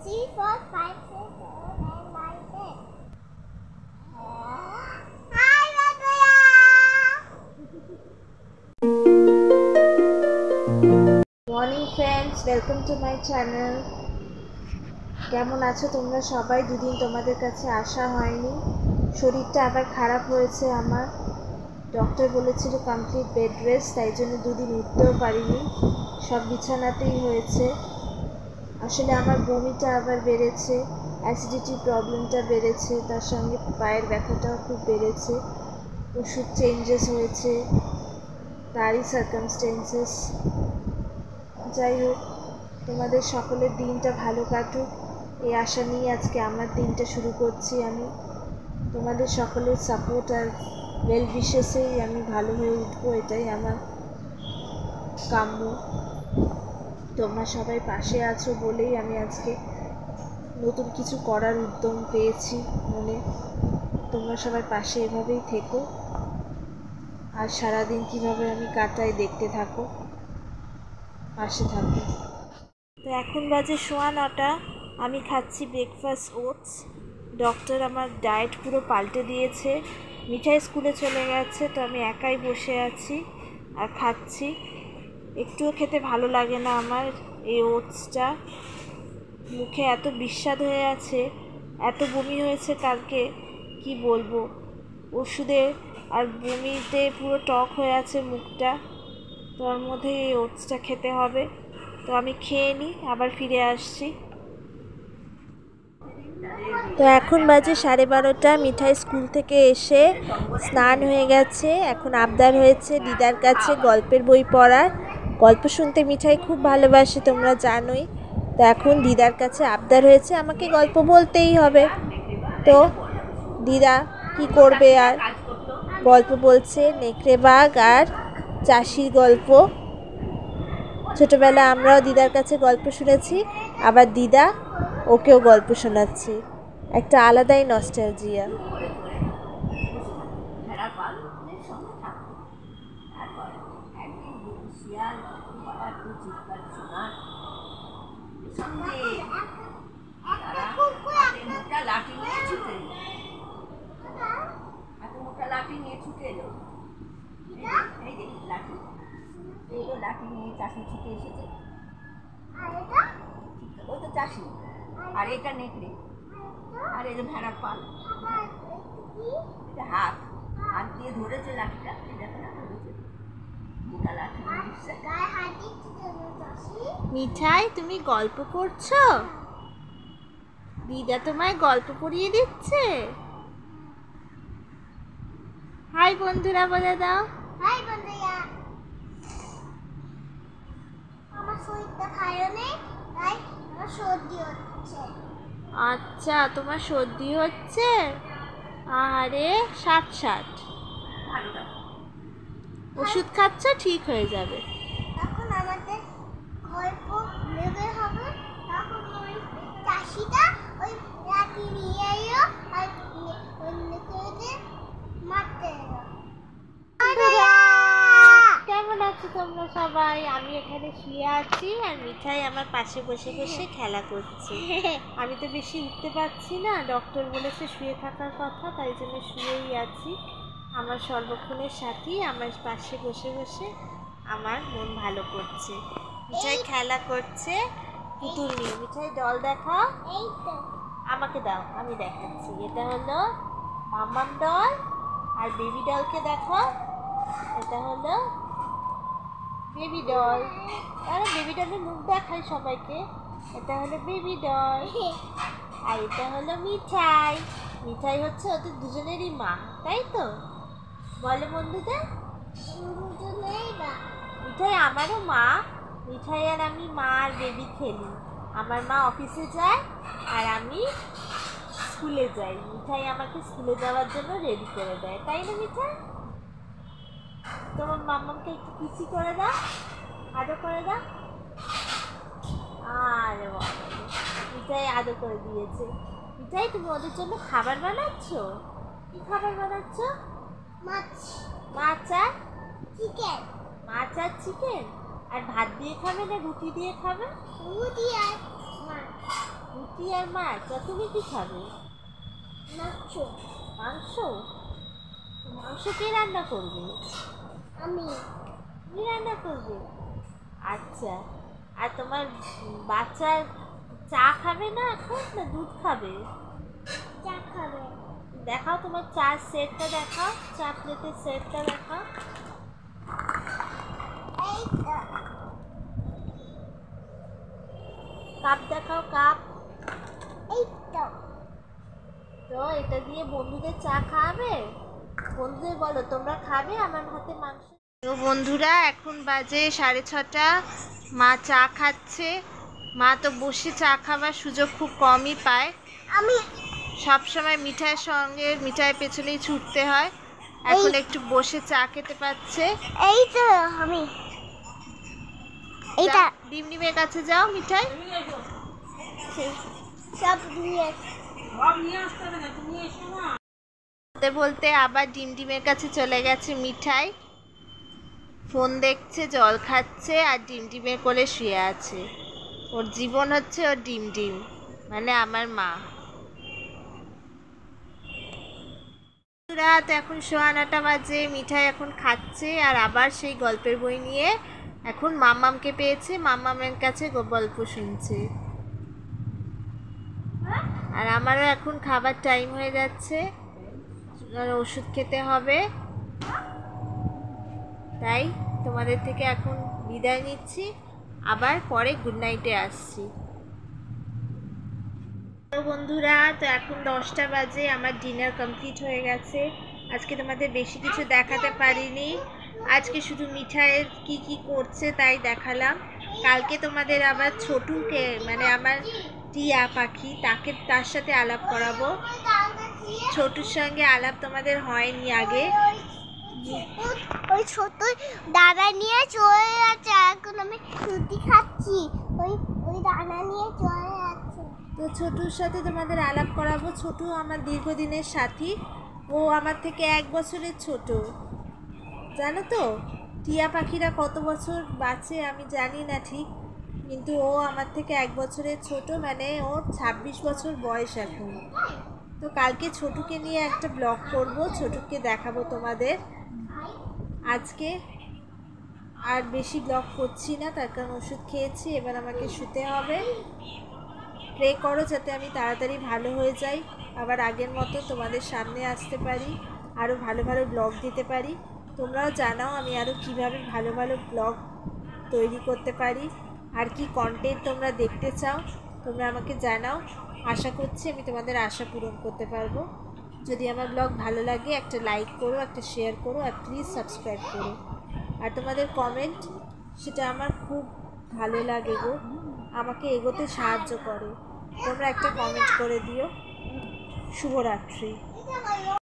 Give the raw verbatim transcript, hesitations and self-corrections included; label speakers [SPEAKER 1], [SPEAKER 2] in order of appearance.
[SPEAKER 1] three, four, five, six, seven, eight, nine, ten. Hi, Radhaya!
[SPEAKER 2] Morning friends, welcome to my channel. কেমন আছো তোমরা সবাই? দুদিন তোমাদের কাছে আসা হয়নি, শরীরটা আবার খারাপ হয়েছে আমার। ডক্টর বলেছিল কমপ্লিট বেড রেস্ট, তাই জন্য দুদিন উঠতেও পারিনি, সব বিছানাতেই হয়েছে। আসলে আমার বমিটা আবার বেড়েছে, অ্যাসিডিটি প্রবলেমটা বেড়েছে, তার সঙ্গে পায়ের ব্যথাটাও খুব বেড়েছে। ওষুধ চেঞ্জেস হয়েছে, তারই সার্কামস্টেন্সেস। যাই হোক, তোমাদের সকলের দিনটা ভালো কাটুক এই আশা নিয়ে আজকে আমার দিনটা শুরু করছি আমি। তোমাদের সকলের সাপোর্ট আর ওয়েল উইশেসেই আমি ভালো হয়ে উঠবো, এটাই আমার কাম্য। তোমরা সবাই পাশে আছো বলেই আমি আজকে নতুন কিছু করার উদ্যম পেয়েছি মনে। তোমরা সবাই পাশে এভাবেই থেকো, আর সারাদিন কীভাবে আমি কাটাই দেখতে থাকো, পাশে থাকো। তো এখন বাজে সোয়া নটা, আমি খাচ্ছি ব্রেকফাস্ট ওটস। ডক্টর আমার ডায়েট পুরো পাল্টে দিয়েছে। মিঠাই স্কুলে চলে গেছে, তো আমি একাই বসে আছি আর খাচ্ছি। একটুও খেতে ভালো লাগে না আমার এই ওটসটা, মুখে এত বিস্বাদ হয়ে আছে, এত বমি হয়েছে কালকে কি বলবো। ওষুধে আর বমিতে পুরো টক হয়ে আছে মুখটা, তোর মধ্যে এই ওটসটা খেতে হবে। তো আমি খেয়ে নিই, আবার ফিরে আসছি। তো এখন বাজে সাড়ে বারোটা, মিঠাই স্কুল থেকে এসে স্নান হয়ে গেছে, এখন আবদার হয়েছে দিদার কাছে গল্পের বই পড়ার। গল্প শুনতে মিঠাই খুব ভালোবাসে, তোমরা জানোই। তো এখন দিদার কাছে আবদার হয়েছে আমাকে গল্প বলতেই হবে। তো দিদা কি করবে আর, গল্প বলছে নেকড়ে বাঘ আর চাষির গল্প। ছোটবেলা আমরাও দিদার কাছে গল্প শুনেছি, আবার দিদা ওকেও গল্প শোনাচ্ছে, একটা আলাদাই নস্টালজিয়া।
[SPEAKER 3] লাঠি নিয়ে ছুটে এলো, লাঠি নিয়ে চাষি ছুটে এসেছে। ওই তো চাষি, আর এটা নেকড়ে, আর এই যে ভেড়ার পাল, এটা হাত হাত দিয়ে ধরেছে লাঠিটা, দেখো না ধরেছে, মোটা লাঠি নিচ্ছে।
[SPEAKER 2] মিঠাই, তুমি গল্প পড়ছো? দিদা তোমায় গল্প পড়িয়ে দিচ্ছে। হাই বন্ধুরা বলে দাও।
[SPEAKER 1] হাই বন্ধুরা, আমার শরীরটা ভালো নেই, তাই আমার সর্দি হচ্ছে।
[SPEAKER 2] আচ্ছা, তোমার সর্দি হচ্ছে? আরে ষাট ষাট ওষুধ খাচ্ছ, ঠিক হয়ে যাবে।
[SPEAKER 1] তখন আমাদের গল্প লেগে হবে, তখন ওই চাষিটা ওই লাঠি নিয়ে এলো আর নেকড়েদের মারতে এলো।
[SPEAKER 2] কেমন আছো তোমরা সবাই? আমি এখানে শুয়ে আছি আর মিঠাই আমার পাশে বসে বসে খেলা করছে। আমি তো বেশি উঠতে পারছি না, ডক্টর বলেছে শুয়ে থাকার কথা, তাই জন্য শুয়েই আছি। আমার সর্বক্ষণের সাথী আমার পাশে বসে বসে আমার মন ভালো করছে। মিঠাই খেলা করছে পুতুল নিয়ে। মিঠাই ডল দেখাও,
[SPEAKER 1] এই তো
[SPEAKER 2] আমাকে দাও, আমি দেখাচ্ছি। এটা হলো মাম্মাম ডল, আর বেবি ডলকে দেখো, এটা হলো বেবি ডল। আরে বেবি ডলের মুখ দেখাই সবাইকে, এটা হলো বেবি ডল। আর এটা হলো মিঠাই। মিঠাই হচ্ছে ওদের দুজনেরই মা, তাই তো বলে বন্ধুদের? মিঠাই আমারও মা। মিঠাই আর আমি মা আর বেবি খেলি। আমার মা অফিসে যায় আর আমি স্কুলে যাই। মিঠাই আমাকে স্কুলে যাওয়ার জন্য রেডি করে দেয়, তাই না মিঠাই? তোমার মাম্মাকে একটু কিসি করে দাও, আদর করে দাও। আরে বাবা, মিঠাই আদর করে দিয়েছে। মিঠাই, তুমি ওদের জন্য খাবার বানাচ্ছ? কি খাবার বানাচ্ছ?
[SPEAKER 1] মাছ,
[SPEAKER 2] মাছ আর
[SPEAKER 1] চিকেন।
[SPEAKER 2] মাছ আর চিকেন। আর ভাত দিয়ে খাবে না রুটি দিয়ে খাবে?
[SPEAKER 1] রুটি আর মাছ।
[SPEAKER 2] রুটি আর মাছ। আর তুমি কি খাবে?
[SPEAKER 1] মাংস।
[SPEAKER 2] মাংস? মাংস কে রান্না করবে?
[SPEAKER 1] আমি।
[SPEAKER 2] তুমি রান্না করবে? আচ্ছা। আর তোমার বাচ্চার চা খাবে না এখন, না দুধ খাবে?
[SPEAKER 1] চা খাবে।
[SPEAKER 2] দেখাও তোমার চার সেটটা দেখাও, চা প্লেটের সেটটা দেখাও।
[SPEAKER 1] এই তো।
[SPEAKER 2] কাপ দেখাও, কাপ।
[SPEAKER 1] এই তো।
[SPEAKER 2] তো এটা দিয়ে বন্ধুদের চা খাওয়াবে? বন্ধুদের বলো তোমরা খাবে আমার হাতে মাংস। তো বন্ধুরা এখন বাজে সাড়ে ছটা, মা চা খাচ্ছে। মা তো বসে চা খাবার সুযোগ খুব কমই পায়,
[SPEAKER 1] আমি।
[SPEAKER 2] সব সময় মিঠাইয়ের সঙ্গে মিঠাইয়ের পেছনেই ছুটতে হয়। এখন একটু বসে চা খেতে পাচ্ছে।
[SPEAKER 1] এই তো আমি। এইটা
[SPEAKER 2] যাও, ডিমডিমের কাছে যাও, মিঠাই
[SPEAKER 1] সব দিয়ে।
[SPEAKER 2] বলতে বলতে আবার ডিমডিমের কাছে চলে গেছে মিঠাই। ফোন দেখছে, জল খাচ্ছে আর ডিমডিমের কোলে শুয়ে আছে। ওর জীবন হচ্ছে ওর ডিমডিম, মানে আমার মা। রাত এখন সোয়া নটা বাজে, মিঠাই এখন খাচ্ছে আর আবার সেই গল্পের বই নিয়ে এখন মাম্মামকে পেয়েছে, মাম্মামের কাছে গল্প শুনছে। আর আমারও এখন খাবার টাইম হয়ে যাচ্ছে, ওষুধ খেতে হবে, তাই তোমাদের থেকে এখন বিদায় নিচ্ছি। আবার পরে গুড নাইটে আসছি। তো বন্ধুরা, তো এখন দশটা বাজে, আমার ডিনার কমপ্লিট হয়ে গেছে। আজকে তোমাদের বেশি কিছু দেখাতে পারিনি, আজকে শুধু মিঠাইয়ের কি কি করছে তাই দেখালাম। কালকে তোমাদের আবার ছোটুকে, মানে আমার টিয়া পাখি, তাকে তার সাথে আলাপ করাবো। ছোটুর সঙ্গে আলাপ তোমাদের হয়নি আগে।
[SPEAKER 1] ওই ছোট দাদা নিয়ে চলে যাচ্ছে, এখন আমি রুটি খাচ্ছি। ওই ওই দাদা নিয়ে চলে যাচ্ছে।
[SPEAKER 2] তো ছোটুর সাথে তোমাদের আলাপ করাবো। ছোটু আমার দীর্ঘদিনের সাথী, ও আমার থেকে এক বছরের ছোট। জানো তো টিয়া পাখিরা কত বছর বাঁচে আমি জানি না ঠিক, কিন্তু ও আমার থেকে এক বছরের ছোট, মানে ওর ছাব্বিশ বছর বয়স এখন। তো কালকে ছোটুকে নিয়ে একটা ব্লগ করব, ছোটুকে দেখাবো তোমাদের। আজকে আর বেশি ব্লগ করছি না, তার কারণ ওষুধ খেয়েছি, এবার আমাকে শুতে হবে। প্রে করো যাতে আমি তাড়াতাড়ি ভালো হয়ে যাই, আবার আগের মতো তোমাদের সামনে আসতে পারি, আরও ভালো ভালো ব্লগ দিতে পারি। তোমরাও জানাও আমি আরও কীভাবে ভালো ভালো ব্লগ তৈরি করতে পারি, আর কি কন্টেন্ট তোমরা দেখতে চাও তোমরা আমাকে জানাও। আশা করছি আমি তোমাদের আশা পূরণ করতে পারবো। যদি আমার ব্লগ ভালো লাগে একটা লাইক করো, একটা শেয়ার করো, আর প্লিজ সাবস্ক্রাইব করো। আর তোমাদের কমেন্ট, সেটা আমার খুব ভালো লাগে গো, আমাকে এগোতে সাহায্য করে। তোমরা একটা কমেন্ট করে দিও। শুভরাত্রি।